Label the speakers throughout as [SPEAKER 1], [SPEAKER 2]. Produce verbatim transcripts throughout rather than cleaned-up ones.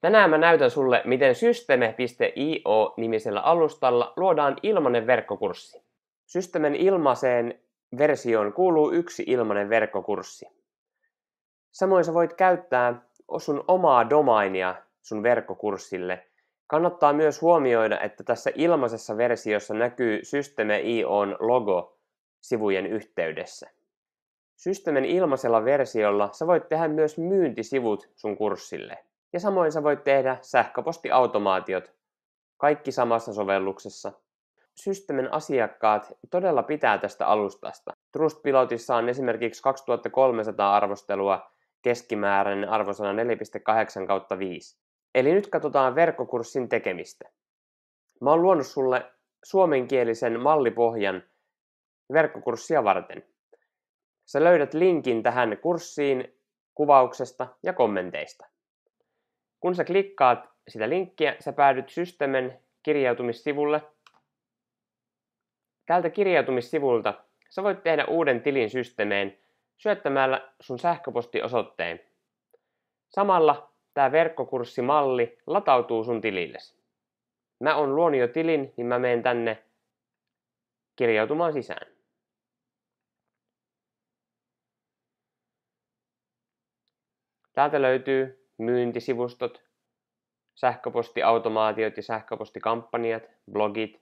[SPEAKER 1] Tänään mä näytän sulle, miten systeme piste i o-nimisellä alustalla luodaan ilmainen verkkokurssi. Systemen ilmaiseen versioon kuuluu yksi ilmainen verkkokurssi. Samoin sä voit käyttää sun omaa domainia sun verkkokurssille. Kannattaa myös huomioida, että tässä ilmaisessa versiossa näkyy Systeme piste i o:n logo sivujen yhteydessä. Systemen ilmaisella versiolla sä voit tehdä myös myyntisivut sun kurssille. Ja samoin sä voit tehdä sähköpostiautomaatiot, kaikki samassa sovelluksessa. Systemen asiakkaat todella pitää tästä alustasta. Trustpilotissa on esimerkiksi kaksituhattakolmesataa arvostelua, keskimääräinen arvosana neljä pilkku kahdeksan kautta viisi. Eli nyt katsotaan verkkokurssin tekemistä. Mä oon luonut sulle suomenkielisen mallipohjan verkkokurssia varten. Sä löydät linkin tähän kurssiin kuvauksesta ja kommenteista. Kun sä klikkaat sitä linkkiä, sä päädyt Systemen kirjautumissivulle. Tältä kirjautumissivulta sä voit tehdä uuden tilin Systemeen syöttämällä sun sähköpostiosoitteen. Samalla tää verkkokurssimalli latautuu sun tilillesi. Mä oon luonut jo tilin, niin mä menen tänne kirjautumaan sisään. Täältä löytyy myyntisivustot, sähköpostiautomaatiot ja sähköpostikampanjat, blogit,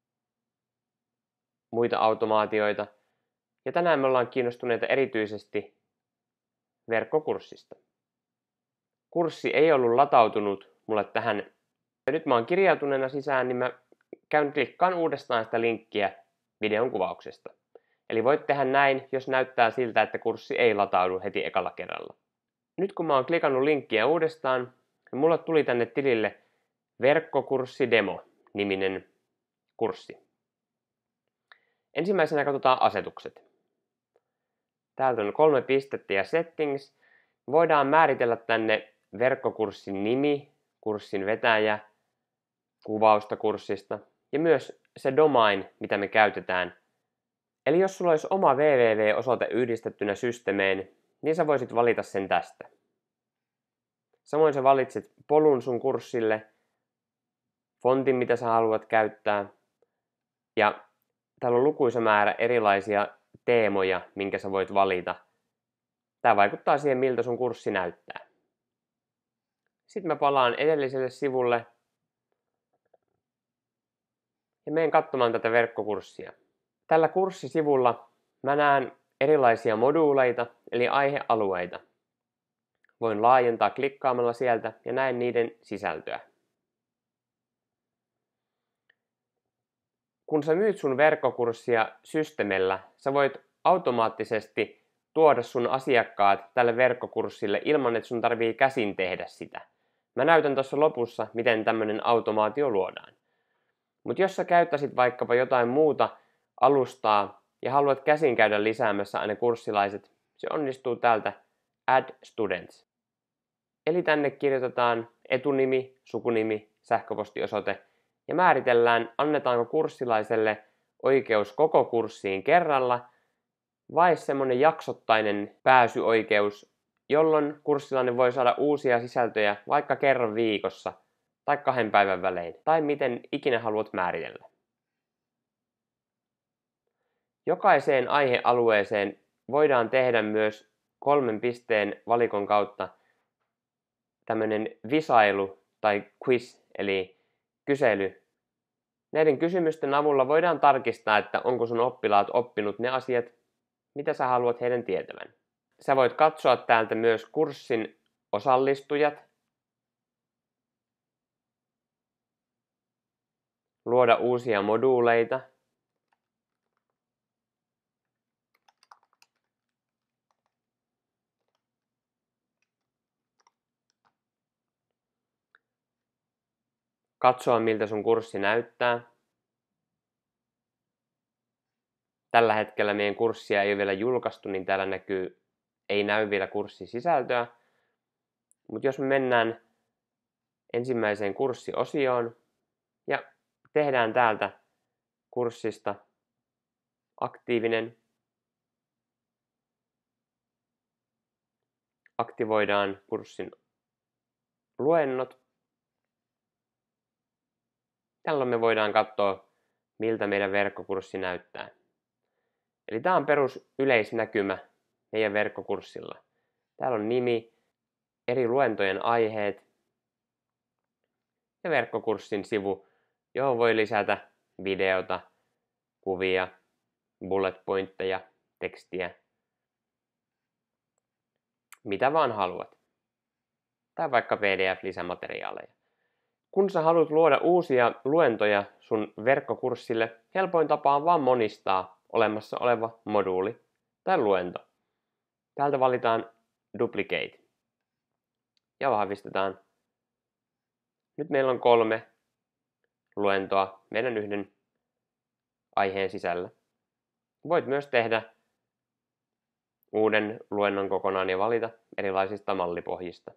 [SPEAKER 1] muita automaatioita. Ja tänään me ollaan kiinnostuneita erityisesti verkkokurssista. Kurssi ei ollut latautunut mulle tähän. Ja nyt mä oon kirjautuneena sisään, niin mä käyn klikkaan uudestaan sitä linkkiä videon kuvauksesta. Eli voit tehdä näin, jos näyttää siltä, että kurssi ei lataudu heti ekalla kerralla. Nyt kun mä oon klikannut linkkiä uudestaan, niin mulle tuli tänne tilille verkkokurssidemo-niminen kurssi. Ensimmäisenä katsotaan asetukset. Täältä on kolme pistettä ja settings. Voidaan määritellä tänne verkkokurssin nimi, kurssin vetäjä, kuvausta kurssista ja myös se domain, mitä me käytetään. Eli jos sulla olisi oma www-osoite yhdistettynä Systemeen, niin sä voisit valita sen tästä. Samoin sä valitset polun sun kurssille, fontin mitä sä haluat käyttää ja täällä on lukuisa määrä erilaisia teemoja, minkä sä voit valita. Tää vaikuttaa siihen, miltä sun kurssi näyttää. Sitten mä palaan edelliselle sivulle ja menen katsomaan tätä verkkokurssia. Tällä kurssisivulla mä näen erilaisia moduuleita, eli aihealueita. Voin laajentaa klikkaamalla sieltä ja näen niiden sisältöä. Kun sä myyt sun verkkokurssia Systemellä, sä voit automaattisesti tuoda sun asiakkaat tälle verkkokurssille ilman, että sun tarvii käsin tehdä sitä. Mä näytän tuossa lopussa, miten tämmöinen automaatio luodaan. Mutta jos sä käyttäisit vaikkapa jotain muuta alustaa ja haluat käsin käydä lisäämässä aina kurssilaiset, se onnistuu täältä Add Students. Eli tänne kirjoitetaan etunimi, sukunimi, sähköpostiosoite ja määritellään, annetaanko kurssilaiselle oikeus koko kurssiin kerralla vai semmoinen jaksottainen pääsyoikeus, jolloin kurssilainen voi saada uusia sisältöjä vaikka kerran viikossa tai kahden päivän välein tai miten ikinä haluat määritellä. Jokaiseen aihealueeseen voidaan tehdä myös kolmen pisteen valikon kautta tämmöinen visailu tai quiz, eli kysely. Näiden kysymysten avulla voidaan tarkistaa, että onko sun oppilaat oppinut ne asiat, mitä sä haluat heidän tietävän. Sä voit katsoa täältä myös kurssin osallistujat, luoda uusia moduuleita, katsoa miltä sun kurssi näyttää. Tällä hetkellä meidän kurssia ei ole vielä julkaistu, niin täällä näkyy, ei näy vielä kurssin sisältöä. Mutta jos me mennään ensimmäiseen kurssiosioon ja tehdään täältä kurssista aktiivinen, aktivoidaan kurssin luennot Tällöin me voidaan katsoa, miltä meidän verkkokurssi näyttää. Eli tämä on perus yleisnäkymä meidän verkkokurssilla. Täällä on nimi, eri luentojen aiheet ja verkkokurssin sivu, johon voi lisätä videota, kuvia, bullet pointteja, tekstiä, mitä vaan haluat. Tai vaikka P D F-lisämateriaaleja. Kun sä haluat luoda uusia luentoja sun verkkokurssille, helpoin tapa on vaan monistaa olemassa oleva moduuli tai luento. Täältä valitaan Duplicate ja vahvistetaan. Nyt meillä on kolme luentoa meidän yhden aiheen sisällä. Voit myös tehdä uuden luennon kokonaan ja valita erilaisista mallipohjista.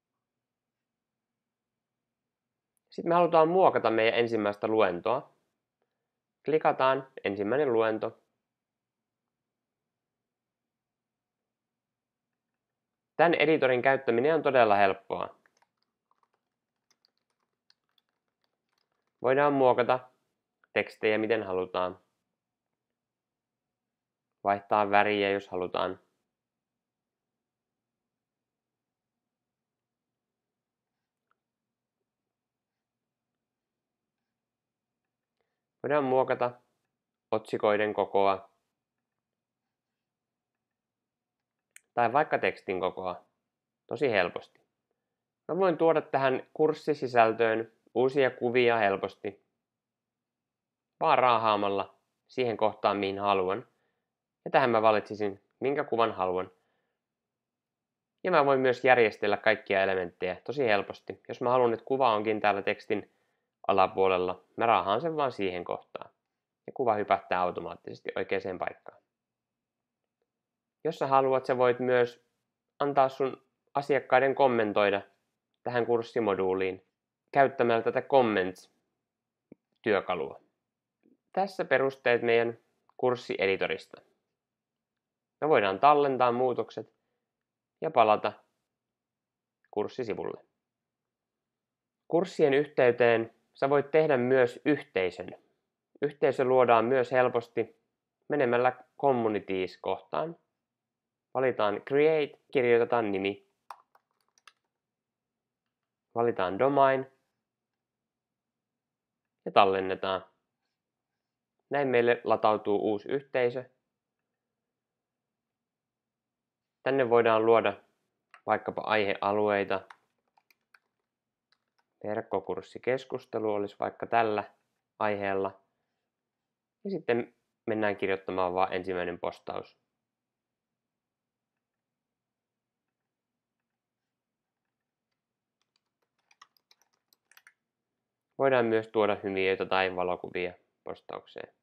[SPEAKER 1] Sitten me halutaan muokata meidän ensimmäistä luentoa. Klikataan ensimmäinen luento. Tämän editorin käyttäminen on todella helppoa. Voidaan muokata tekstejä miten halutaan. Vaihtaa väriä jos halutaan. Voidaan muokata otsikoiden kokoa tai vaikka tekstin kokoa tosi helposti. Mä voin tuoda tähän kurssisisältöön uusia kuvia helposti vaan raahaamalla siihen kohtaan mihin haluan. Ja tähän mä valitsisin minkä kuvan haluan. Ja mä voin myös järjestellä kaikkia elementtejä tosi helposti. Jos mä haluan, että kuva onkin täällä tekstin alapuolella, mä raahaan sen vaan siihen kohtaan. Ja kuva hypähtää automaattisesti oikeaan paikkaan. Jos sä haluat, sä voit myös antaa sun asiakkaiden kommentoida tähän kurssimoduuliin käyttämällä tätä Comments-työkalua. Tässä perusteet meidän kurssieditorista. Me voidaan tallentaa muutokset ja palata kurssisivulle. Kurssien yhteyteen sä voit tehdä myös yhteisön. Yhteisö luodaan myös helposti menemällä Communities-kohtaan. Valitaan Create, kirjoitetaan nimi. Valitaan Domain ja tallennetaan. Näin meille latautuu uusi yhteisö. Tänne voidaan luoda vaikkapa aihealueita. Verkkokurssikeskustelu olisi vaikka tällä aiheella. Ja sitten mennään kirjoittamaan vaan ensimmäinen postaus. Voidaan myös tuoda hymiöitä tai valokuvia postaukseen.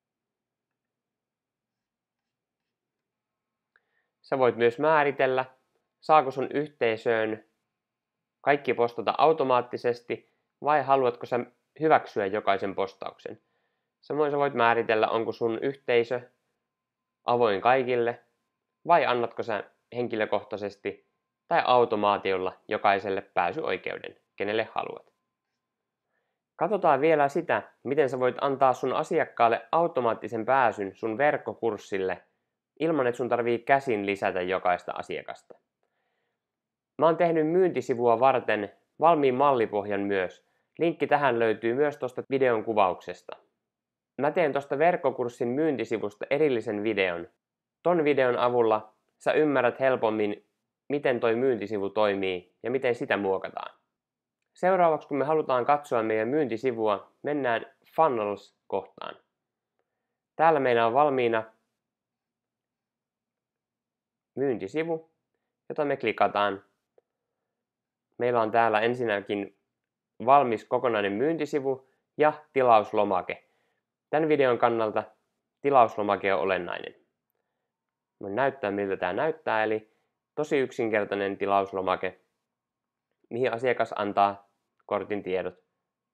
[SPEAKER 1] Sä voit myös määritellä, saako sun yhteisöön kaikki postata automaattisesti vai haluatko sä hyväksyä jokaisen postauksen. Samoin sä voit määritellä, onko sun yhteisö avoin kaikille vai annatko sä henkilökohtaisesti tai automaatiolla jokaiselle pääsyoikeuden, kenelle haluat. Katsotaan vielä sitä, miten sä voit antaa sun asiakkaalle automaattisen pääsyn sun verkkokurssille ilman, että sun tarvii käsin lisätä jokaista asiakasta. Mä oon tehnyt myyntisivua varten valmiin mallipohjan myös. Linkki tähän löytyy myös tuosta videon kuvauksesta. Mä teen tuosta verkkokurssin myyntisivusta erillisen videon. Ton videon avulla sä ymmärrät helpommin, miten toi myyntisivu toimii ja miten sitä muokataan. Seuraavaksi kun me halutaan katsoa meidän myyntisivua, mennään Funnels-kohtaan. Täällä meillä on valmiina myyntisivu, jota me klikataan. Meillä on täällä ensinnäkin valmis kokonainen myyntisivu ja tilauslomake. Tämän videon kannalta tilauslomake on olennainen. Voin näyttää miltä tämä näyttää, eli tosi yksinkertainen tilauslomake, mihin asiakas antaa kortin tiedot.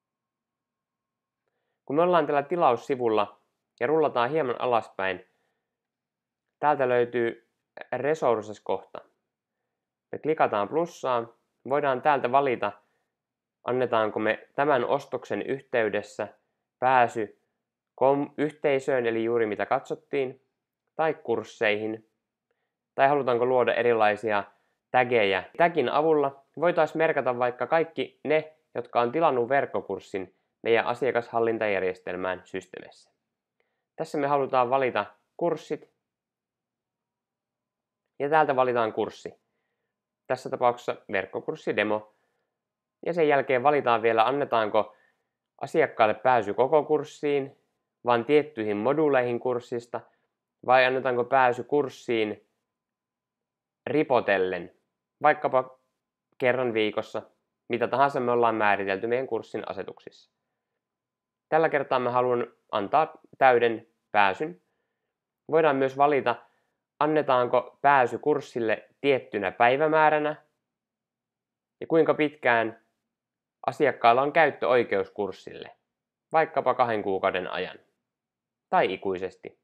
[SPEAKER 1] Kun me ollaan tällä tilaussivulla ja rullataan hieman alaspäin, täältä löytyy Resources-kohta. Me klikataan plussaa, voidaan täältä valita annetaanko me tämän ostoksen yhteydessä pääsy kom- yhteisöön, eli juuri mitä katsottiin, tai kursseihin, tai halutaanko luoda erilaisia tägejä. Tagin avulla voitaisiin merkata vaikka kaikki ne, jotka on tilannut verkkokurssin meidän asiakashallintajärjestelmään Systemessä. Tässä me halutaan valita kurssit, ja täältä valitaan kurssi. Tässä tapauksessa verkkokurssidemo. Ja sen jälkeen valitaan vielä, annetaanko asiakkaalle pääsy koko kurssiin, vaan tiettyihin moduuleihin kurssista, vai annetaanko pääsy kurssiin ripotellen, vaikkapa kerran viikossa, mitä tahansa me ollaan määritelty meidän kurssin asetuksissa. Tällä kertaa mä haluan antaa täyden pääsyn. Voidaan myös valita, annetaanko pääsy kurssille tiettynä päivämääränä ja kuinka pitkään asiakkaalla on käyttöoikeus kurssille, vaikkapa kahden kuukauden ajan tai ikuisesti.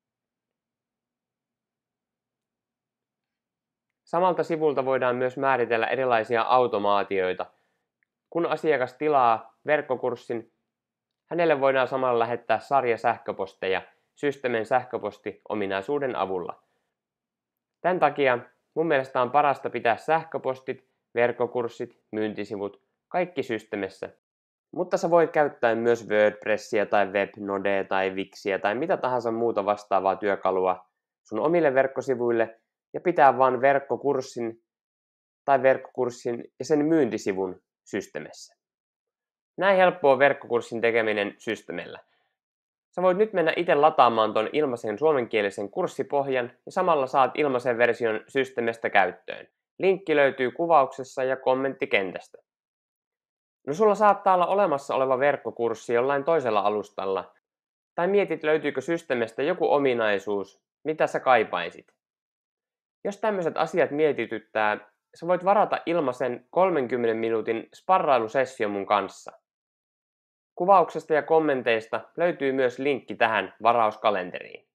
[SPEAKER 1] Samalta sivulta voidaan myös määritellä erilaisia automaatioita. Kun asiakas tilaa verkkokurssin, hänelle voidaan samalla lähettää sarja sähköposteja Systemen sähköpostiominaisuuden avulla. Tämän takia mun mielestä on parasta pitää sähköpostit, verkkokurssit, myyntisivut, kaikki Systemessä. Mutta sä voit käyttää myös WordPressia tai Webnodea tai Wixiä tai mitä tahansa muuta vastaavaa työkalua sun omille verkkosivuille ja pitää vain verkkokurssin tai verkkokurssin ja sen myyntisivun Systemessä. Näin helppoa verkkokurssin tekeminen Systemellä. Sä voit nyt mennä itse lataamaan ton ilmaisen suomenkielisen kurssipohjan ja samalla saat ilmaisen version Systemestä käyttöön. Linkki löytyy kuvauksessa ja kommenttikentästä. No sulla saattaa olla olemassa oleva verkkokurssi jollain toisella alustalla, tai mietit löytyykö Systemestä joku ominaisuus, mitä sä kaipaisit. Jos tämmöiset asiat mietityttää, sä voit varata ilmaisen kolmenkymmenen minuutin sparrailusessio mun kanssa. Kuvauksesta ja kommenteista löytyy myös linkki tähän varauskalenteriin.